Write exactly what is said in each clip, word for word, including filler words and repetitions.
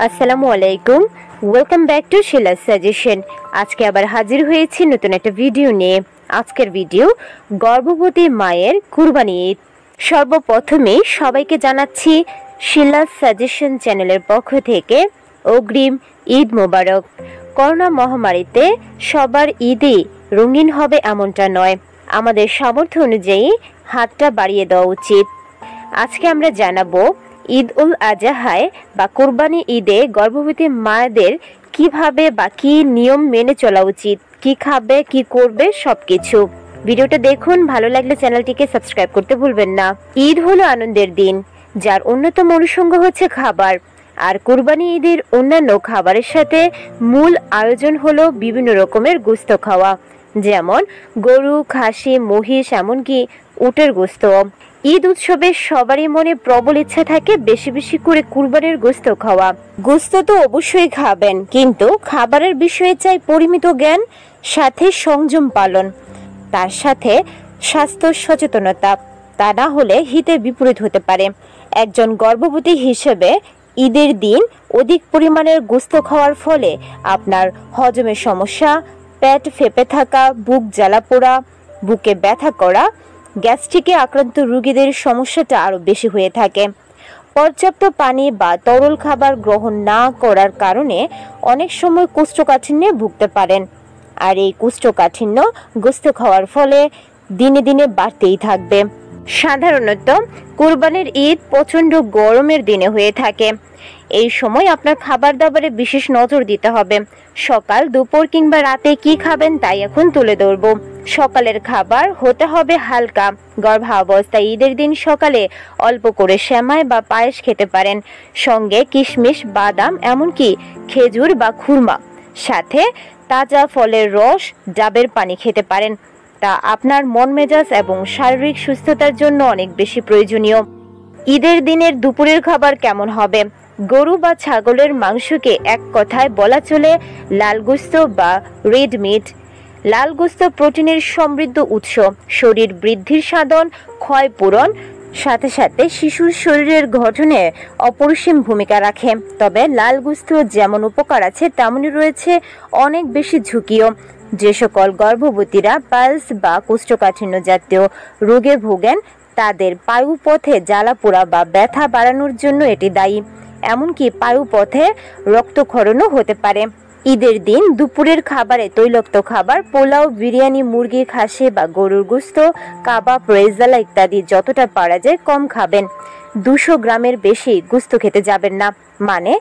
আসসালামু আলাইকুম, welcome back to Shila suggestion. আজকে আবার হাজির হয়েছি নতুন একটা ভিডিও নিয়ে। আজকের ভিডিও গর্ভবতী মায়ের কুরবানি ঈদ। সর্বপ্রথমে সবাইকে জানাচ্ছি শিলা সাজেশন চ্যানেলের পক্ষ থেকে অগ্রিম ঈদ মোবারক। করোনা মহামারীতে সবার ঈদই রঙিন হবে এমনটা নয়, আমাদের সামর্থ্য অনুযায়ী হাতটা বাড়িয়ে দেওয়া উচিত। আজকে আমরা জানাবো ঈদ উল আজহায় বা কোরবানি ঈদে গর্ভবতী মায়েদের কিভাবে বা কি নিয়ম মেনে চলা উচিত, কি খাবে, কি করবে, সবকিছু। ভিডিওটা দেখুন, ভালো লাগলে চ্যানেলটিকে সাবস্ক্রাইব করতে ভুলবেন না। ঈদ হলো আনন্দের দিন, যার অন্যতম অনুষঙ্গ হচ্ছে খাবার। আর কোরবানি ঈদের অন্যান্য খাবারের সাথে মূল আয়োজন হলো বিভিন্ন রকমের গোশত খাওয়া, যেমন গরু, খাসি, মহিষ, এমনকি উটের গোশত। ঈদ উৎসবে সবারই মনে প্রবল ইচ্ছা থাকে বেশি বেশি করে কুরবানির গোশত খাওয়া। গোশত তো অবশ্যই খাবেন, কিন্তু খাবারের বিষয়ে চাই পরিমিত জ্ঞান, সাথে সংযম পালন, তার সাথে স্বাস্থ্য সচেতনতা। তা না হলে হিতে বিপরীত হতে পারে। একজন গর্ভবতী হিসেবে ঈদের দিন অধিক পরিমাণের গোশত খাওয়ার ফলে আপনার হজমের সমস্যা, পেট ফেঁপে থাকা, বুক জ্বালা পোড়া, বুকে ব্যথা করা, গ্যাস্ট্রিকে আক্রান্ত রোগীদের সমস্যাটা আরও বেশি হয়ে থাকে। পর্যাপ্ত পানি বা তরল খাবার গ্রহণ না করার কারণে অনেক সময় কোষ্ঠকাঠিন্যে ভুগতে পারেন। আর এই কোষ্ঠকাঠিন্য গোশত খাওয়ার ফলে দিনে দিনে বাড়তেই থাকবে। সাধারণত কুরবানির ঈদ প্রচণ্ড গরমের দিনে হয়ে থাকে। এই সময় আপনার খাবার দাবারে বিশেষ নজর দিতে হবে। সকাল, দুপুর কিংবা রাতে কি খাবেন তাই এখন তুলে ধরব। সকালের খাবার হতে হবে হালকা। গর্ভাবস্থায় ঈদের দিন সকালে অল্প করে সেমাই বা পায়েস খেতে পারেন, সঙ্গে কিশমিশ, বাদাম, এমনকি খেজুর বা খুরমা, সাথে তাজা ফলের রস, ডাবের পানি খেতে পারেন। তা আপনার মন মেজাজ এবং শারীরিক সুস্থতার জন্য অনেক বেশি প্রয়োজনীয়। ঈদের দিনের দুপুরের খাবার কেমন হবে? গরু বা ছাগলের মাংসকে এক কথায় বলা চলে লাল গোশত বা রেড মিট। লাল গোশত প্রোটিনের সমৃদ্ধ উৎস, শরীর বৃদ্ধির সাধন, ক্ষয় পূরণ, সাথে সাথে শিশুর শরীরের গঠনে অপরিসীম ভূমিকা রাখে। তবে লাল গোশত যেমন উপকার আছে, তেমনই রয়েছে অনেক বেশি ঝুঁকিও। যে সকল গর্ভবতীরা পালস বা কোষ্ঠকাঠিন্য জাতীয় রোগে ভোগেন, তাদের পায়ুপথে জ্বালাপোড়া বা ব্যথা বাড়ানোর জন্য এটি দায়ী। এমনকি পায়ুপথে রক্তক্ষরণও হতে পারে। ঈদের দিন দুপুরের খাবারে তৈলাক্ত খাবার, পোলাও, বিরিয়ানি, মুরগি, খাসি বা গরুর গোশত, কাবাব, রেজালা ইত্যাদি যতটা পারা যায় কম খাবেন। দুশো গ্রামের বেশি গোশত খেতে যাবেন না, মানে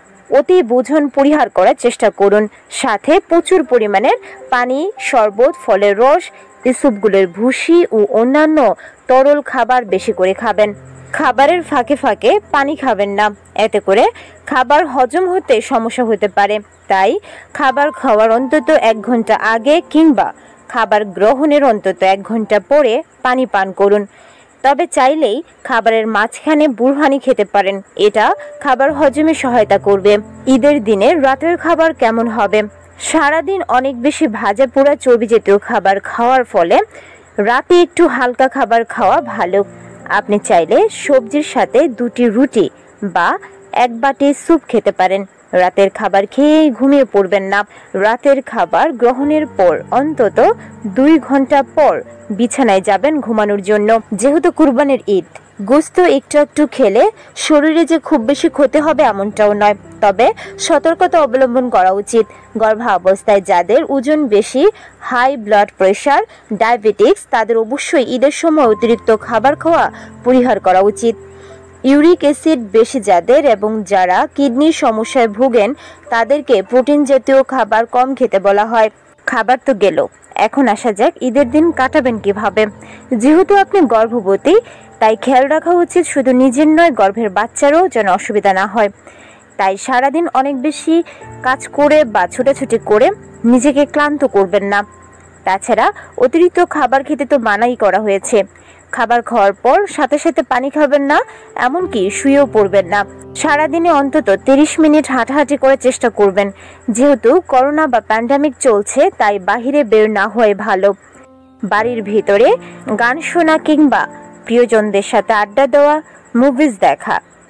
অতি ভোজন পরিহার করার চেষ্টা করুন। সাথে প্রচুর পরিমাণের পানি, শরবত, ফলের রস, ইসুপগুলোর ভুসি ও অন্যান্য তরল খাবার বেশি করে খাবেন। খাবারের ফাঁকে ফাঁকে পানি খাবেন না, এতে করে খাবার হজম হতে সমস্যা হতে পারে। তাই খাবার খাওয়ার অন্তত এক ঘন্টা আগে কিংবা খাবার গ্রহণের অন্তত এক ঘন্টা পরে পানি পান করুন। তবে চাইলেই খাবারের মাঝখানে বুরহানি খেতে পারেন, এটা খাবার হজমে সহায়তা করবে। ঈদের দিনে রাতের খাবার কেমন হবে? সারাদিন অনেক বেশি ভাজা পোড়া চর্বি জাতীয় খাবার খাওয়ার ফলে রাতে একটু হালকা খাবার খাওয়া ভালো। আপনি চাইলে সবজির সাথে দুটি রুটি বা এক বাটি স্যুপ খেতে পারেন। রাতের খাবার খেয়েই ঘুমিয়ে পড়বেন না। রাতের খাবার গ্রহণের পর অন্তত দুই ঘন্টা পর বিছানায় যাবেন ঘুমানোর জন্য। যেহেতু কুরবানির ঈদ, গোশত একটু একটু খেলে শরীরে যে খুব বেশি ক্ষতি হবে এমনটাও নয়, তবে সতর্কতা অবলম্বন করা উচিত। গর্ভাবস্থায় যাদের ওজন বেশি, হাই ব্লাড প্রেশার, ডায়াবেটিক্স, তাদের অবশ্যই ঈদের সময় অতিরিক্ত খাবার খাওয়া পরিহার করা উচিত। ইউরিক অ্যাসিড বেশি যাদের এবং যারা কিডনির সমস্যায় ভোগেন, তাদেরকে প্রোটিন জাতীয় খাবার কম খেতে বলা হয়। খাবার তো গেল, এখন আসা যাক ঈদের দিন কাটাবেন কিভাবে। যেহেতু আপনি গর্ভবতী, তাই খেয়াল রাখা উচিত শুধু নিজের নয়, গর্ভের বাচ্চারও যেন অসুবিধা না হয়। তাই সারাদিন অনেক বেশি কাজ করে বা ছোটাছুটি করে নিজেকে ক্লান্ত করবেন না। তাছাড়া অতিরিক্ত খাবার খেতে তো মানাই করা হয়েছে। খাবার খাওয়ার পর সাথে সাথে পানি খাবেন না, এমনকি শুয়েও পড়বেন না। সারাদিনে অন্তত তিরিশ মিনিট হাঁটাহাঁটি করার চেষ্টা করবেন। যেহেতু করোনা বা প্যান্ডামিক চলছে, তাই বাহিরে বের না হওয়াই ভালো। বাড়ির ভিতরে গান শোনা কিংবা প্রিয়জনদের সাথে আড্ডা দেওয়া, মুভিজ দেখা,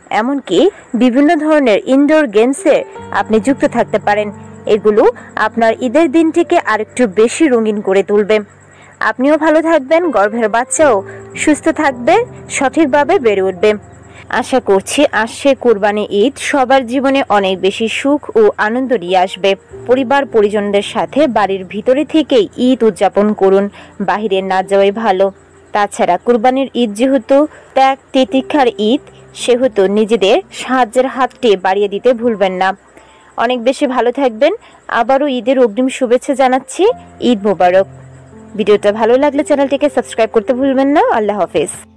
এমনকি বিভিন্ন ধরনের ইনডোর গেমসে আপনি যুক্ত থাকতে পারেন। এগুলো আপনার ঈদের দিনটিকে আরেকটু বেশি রঙিন করে তুলবে। আপনিও ভালো থাকবেন, গর্ভের বাচ্চাও সুস্থ থাকবে, সঠিকভাবে বেড়ে উঠবে। আশা করছি আসছে কুরবানি ঈদ সবার জীবনে অনেক বেশি সুখ ও আনন্দ নিয়ে আসবে। পরিবার পরিজনদের সাথে বাড়ির ভিতরে থেকেই ঈদ উদযাপন করুন, বাহিরে না যাওয়াই ভালো। তাছাড়া কুরবানির ঈদ যেহেতু ত্যাগ তিতিক্ষার ঈদ, সেহেতু নিজেদের সাহায্যের হাতটি বাড়িয়ে দিতে ভুলবেন না। অনেক বেশি ভালো থাকবেন। আবারও ঈদের অগ্রিম শুভেচ্ছা জানাচ্ছি। ঈদ মোবারক। ভিডিওটা ভালো লাগলে চ্যানেলটিকে সাবস্ক্রাইব করতে ভুলবেন না। আল্লাহ হাফেজ।